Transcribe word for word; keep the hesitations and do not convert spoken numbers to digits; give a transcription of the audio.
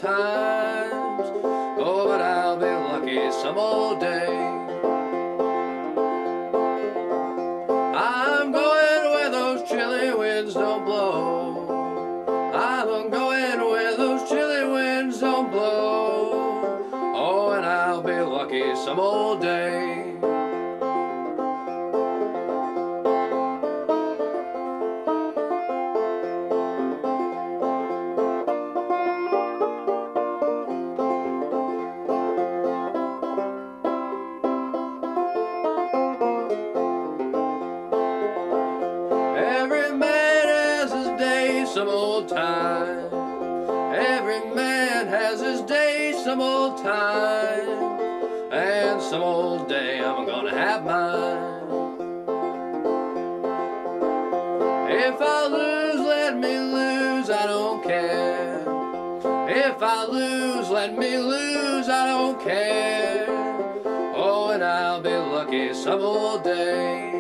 times. Oh, but I'll be lucky some old day. I'm going where those chilly winds don't blow. I'm going where those chilly winds don't blow. Oh, and I'll be lucky some old day. Some old time. Every man has his day some old time. And some old day I'm gonna have mine. If I lose, let me lose, I don't care. If I lose, let me lose, I don't care. Oh, and I'll be lucky some old day.